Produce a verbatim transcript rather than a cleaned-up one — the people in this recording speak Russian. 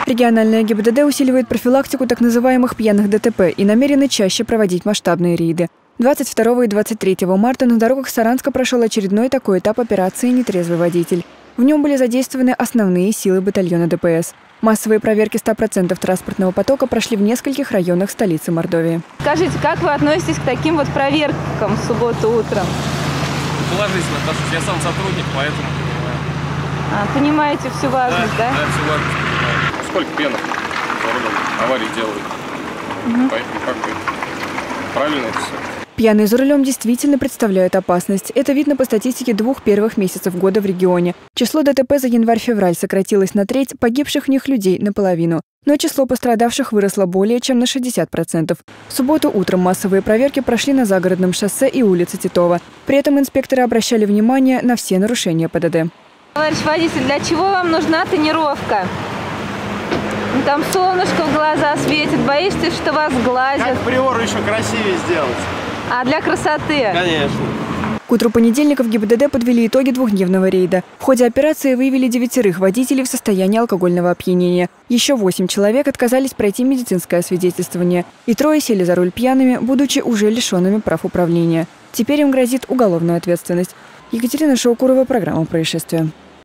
Региональная ГИБДД усиливает профилактику так называемых пьяных ДТП и намерены чаще проводить масштабные рейды. двадцать второго и двадцать третьего марта на дорогах Саранска прошел очередной такой этап операции «Нетрезвый водитель». В нем были задействованы основные силы батальона ДПС. Массовые проверки ста процентов транспортного потока прошли в нескольких районах столицы Мордовии. Скажите, как вы относитесь к таким вот проверкам в субботу утром? Положительно, потому что я сам сотрудник, поэтому понимаю. А, понимаете всю важность, да? Да, да, всю важность понимаю. Сколько пьяных аварий делают. Угу. Поэтому как бы правильно это все. Пьяные за рулем действительно представляют опасность. Это видно по статистике двух первых месяцев года в регионе. Число ДТП за январь-февраль сократилось на треть, погибших в них людей наполовину. Но число пострадавших выросло более чем на шестьдесят процентов. В субботу утром массовые проверки прошли на Загородном шоссе и улице Титова. При этом инспекторы обращали внимание на все нарушения ПДД. Товарищ водитель, для чего вам нужна тонировка? Там солнышко в глаза светит, боитесь, что вас глазят. Как приору еще красивее сделать? А для красоты? Конечно. К утру понедельника в ГИБДД подвели итоги двухдневного рейда. В ходе операции выявили девятерых водителей в состоянии алкогольного опьянения. Еще восемь человек отказались пройти медицинское освидетельствование. И трое сели за руль пьяными, будучи уже лишенными прав управления. Теперь им грозит уголовная ответственность. Екатерина Шаукурова, программа «Происшествия».